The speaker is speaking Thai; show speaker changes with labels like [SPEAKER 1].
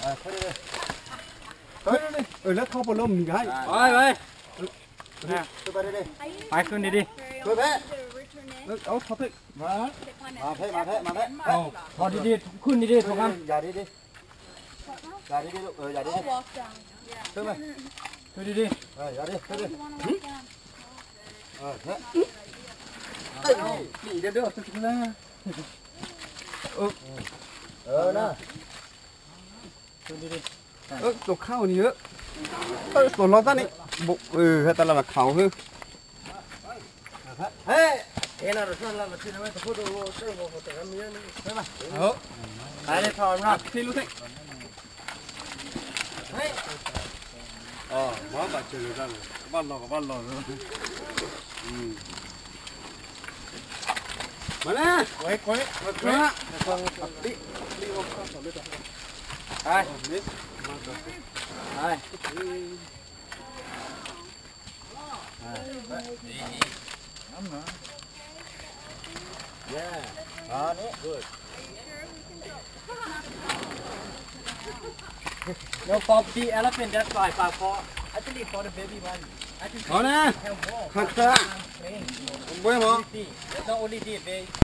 [SPEAKER 1] แล้วเข้าไปล้มมีไง
[SPEAKER 2] ไปไปขึ้นดิ
[SPEAKER 1] เอาเขาไปมา
[SPEAKER 2] พอดีขึ้นดีๆถูกไหม
[SPEAKER 1] อย่าดีลูกอย่าดีขึ้นไหม
[SPEAKER 2] ขึ้นดี
[SPEAKER 1] อย่าดีขึ้นดินี่เดี๋ยวตึกนะนะ
[SPEAKER 2] ขึ้นดี
[SPEAKER 1] ตกข้าวนี่เยอะส่วนเราตั้งนี่บุให้ตลาดเขาคือเฮ้ยเราส่วนเราที่นั่นจะพูดดูเรื่องของแต่ละเมียนี่ใช่ไหม
[SPEAKER 2] ไปเลยถอนครับ
[SPEAKER 1] ที่รู้สิเฮ้ยมาบัดเจอกันบ้านเรากับบ้านเราเลยมาเลยไว้ดิออกข้าวสดเลย
[SPEAKER 2] ไป
[SPEAKER 1] นิดมาต่อ
[SPEAKER 2] ไป
[SPEAKER 1] นี่ good
[SPEAKER 2] no for the elephant that's why for actually for the baby one I think
[SPEAKER 1] เอานะขัดตาบ่อยมั้ง
[SPEAKER 2] not only the baby